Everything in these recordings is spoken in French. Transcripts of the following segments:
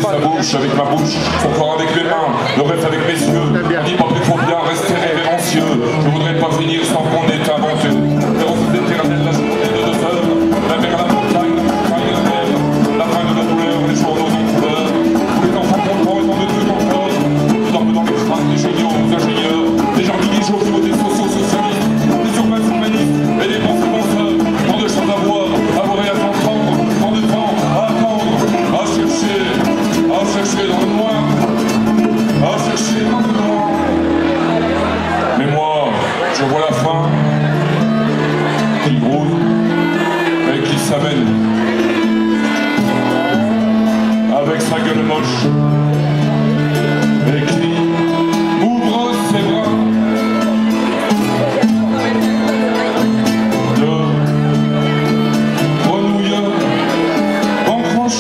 sa bouche avec ma bouche, son corps avec mes mains, le rêve avec mes yeux. On dit pas qu'il faut bien rester révérencieux. Je voudrais pas finir sans qu'on ait inventé. Mais on se éternel la journée de 2 heures. La mer à la montagne, la mer, la fin de la douleur, les journaux en couleur. Tous les enfants contents et tant de trucs encore. Qui dorment dans les crânes des géniaux, des ingénieurs, des gens qui disent joviaux, des sociaux-socialistes, des urbains humanistes et des bons penseurs. Tant de choses à voir et à s'entendre, tant de temps à attendre, à chercher dans le noir, à chercher dans le noir. Mais moi, je vois la fin qui grouille et qui s'amène avec sa gueule moche et qui ouvre ses bras de grenouilleur bancroche.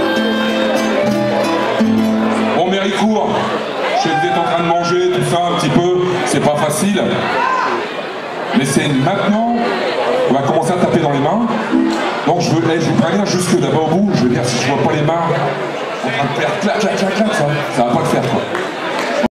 Bon, Méricourt, je sais que vous êtes en train de manger tout ça un petit peu, c'est pas facile, mais c'est maintenant on va commencer à taper dans les mains. Donc je vous préviens jusque d'abord au bout, je veux dire si je vois pas les mains en train de faire clac clac clac clac, ça va pas le faire quoi.